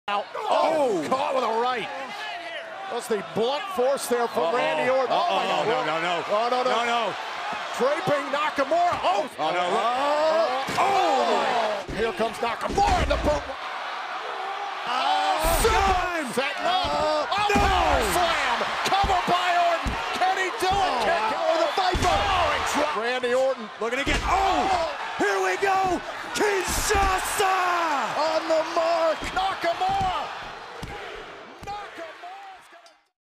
Oh, caught with a right. That's the blunt force there from Randy Orton. No. No. Draping Nakamura. Oh, no. Oh! Here comes Nakamura in the boot. Setting up. Power slam. Cover by Orton. Can he do it? Kick with a Viper. Randy Orton looking again. Oh! Here we go! Kinshasa!